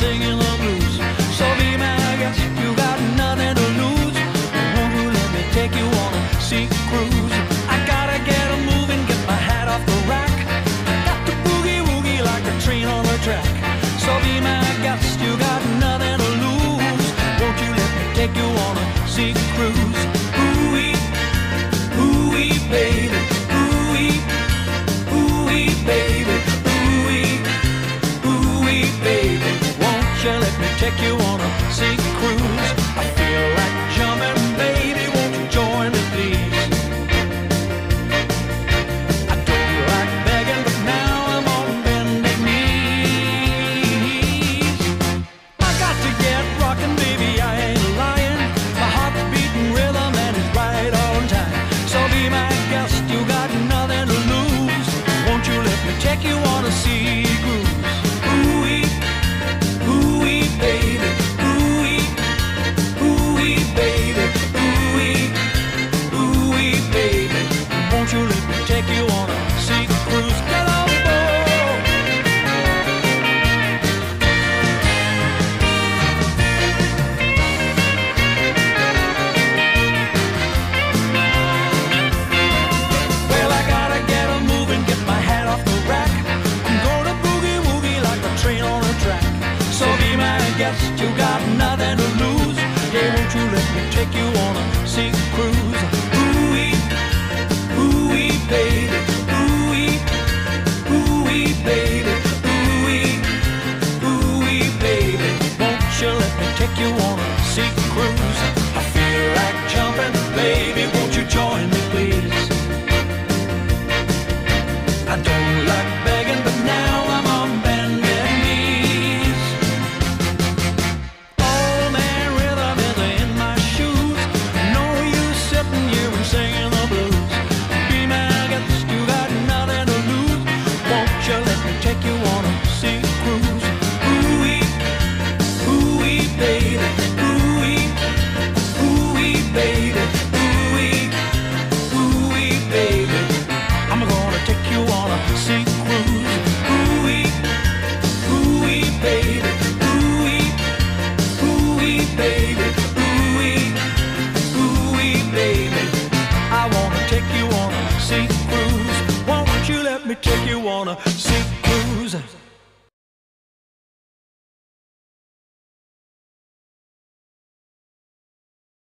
singing the blues. So be my guest, you got nothing to lose. Won't you let me take you on a sea cruise? I gotta get a moving, get my hat off the rack. Got to boogie woogie like a train on the track. So be my guest, you got nothing to lose. Won't you let me take you on a sea cruise? Ooh-wee, ooh-wee, baby. Ooh-wee, ooh-wee, baby. Ooh-wee, ooh-wee, baby. Won't you let me take you on a sea cruise? I feel like jumping, baby. Won't you join me, please? I don't like begging, but now I'm on bending knees. I got to get rocking, baby, I ain't lying. My heart's beating rhythm and it's right on time. So be my guest, you got nothing to lose. Won't you let me take you on a sea cruise? Ooh-wee, ooh-wee, baby. Ooh-wee, ooh-wee, baby. Ooh-wee, ooh-wee, baby. Won't you let me take you on a sea cruise? Get on board. Well, I gotta get a moving, get my hat off the rack. I'm gonna boogie woogie like a train on a track. So be my guest, you got nothing to lose. Yeah, won't you let me take you on a sea cruise? Ooh-wee, ooh-wee, baby. Ooh-wee, ooh-wee, baby. Ooh-wee, ooh-wee, baby. Won't you let me take you on a sea cruise? I feel like jumping, baby. Won't you join me, please? I don't like begging, but now I'm on bended knees. Oh man, rhythm is in my shoes. No use sitting here and singing the blues. Be my guest, you got nothing to lose. Won't you let me take you on a sea cruise? Ooh-wee, ooh-wee, baby. Ooh-wee, ooh-wee, baby. Ooh-wee, ooh-wee, baby. I'm gonna take you on a sea cruise. Ooh-wee, ooh-wee, baby. Ooh-wee, ooh-wee, baby. Ooh-wee, ooh-wee, baby. I wanna take you on a sea cruise. Won't you let me take you on a sea cruise?